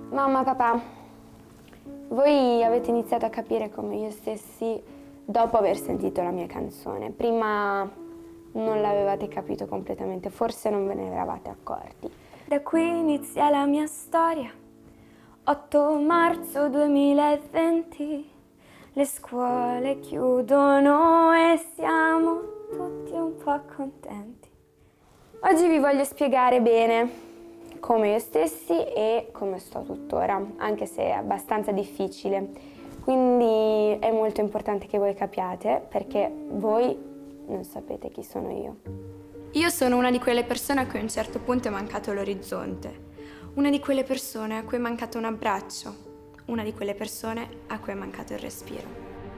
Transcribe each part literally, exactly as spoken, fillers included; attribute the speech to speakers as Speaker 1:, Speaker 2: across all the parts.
Speaker 1: Mamma, papà, voi avete iniziato a capire come io stessi dopo aver sentito la mia canzone. Prima non l'avevate capito completamente, forse non ve ne eravate accorti. Da qui inizia la mia storia, otto marzo duemilaventi, le scuole chiudono e siamo tutti un po' contenti. Oggi vi voglio spiegare bene come io stessi e come sto tuttora, anche se è abbastanza difficile. Quindi è molto importante che voi capiate, perché voi non sapete chi sono io.
Speaker 2: Io sono una di quelle persone a cui a un certo punto è mancato l'orizzonte, una di quelle persone a cui è mancato un abbraccio, una di quelle persone a cui è mancato il respiro.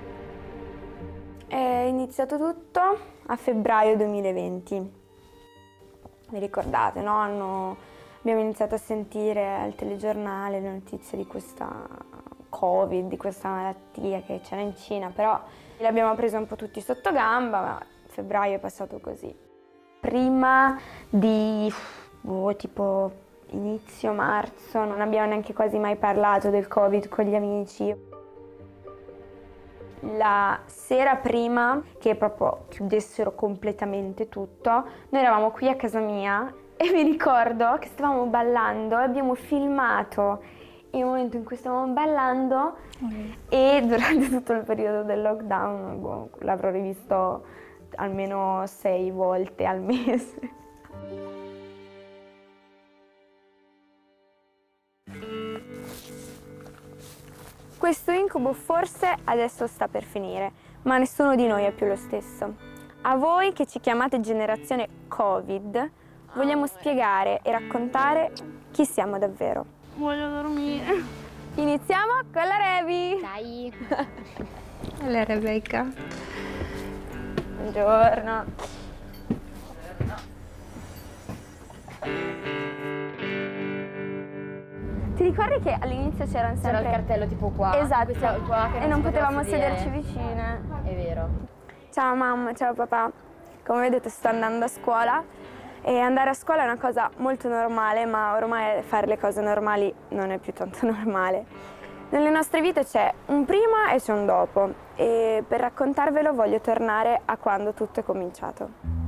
Speaker 1: È iniziato tutto a febbraio duemilaventi. Vi ricordate, no? Hanno, abbiamo iniziato a sentire al telegiornale le notizie di questa Covid, di questa malattia che c'era in Cina, però l'abbiamo presa un po' tutti sotto gamba, ma febbraio è passato così. Prima di, oh, tipo, inizio marzo, non abbiamo neanche quasi mai parlato del Covid con gli amici. La sera prima che proprio chiudessero completamente tutto, noi eravamo qui a casa mia e mi ricordo che stavamo ballando e abbiamo filmato il momento in cui stavamo ballando mm. e durante tutto il periodo del lockdown boh, l'avrò rivisto almeno sei volte al mese. Questo incubo forse adesso sta per finire, ma nessuno di noi è più lo stesso. A voi che ci chiamate generazione Covid, vogliamo spiegare e raccontare chi siamo davvero.
Speaker 3: Voglio dormire.
Speaker 1: Iniziamo con la Revi!
Speaker 4: Dai!
Speaker 3: La Rebecca.
Speaker 1: Buongiorno! Ti ricordi che all'inizio c'era sempre...
Speaker 4: C'era il cartello tipo qua.
Speaker 1: Esatto,
Speaker 4: qua, che
Speaker 1: e non potevamo
Speaker 4: sedere.
Speaker 1: sederci vicine.
Speaker 4: È vero.
Speaker 1: Ciao mamma, ciao papà. Come vedete sto andando a scuola e andare a scuola è una cosa molto normale, ma ormai fare le cose normali non è più tanto normale. Nelle nostre vite c'è un prima e c'è un dopo e per raccontarvelo voglio tornare a quando tutto è cominciato.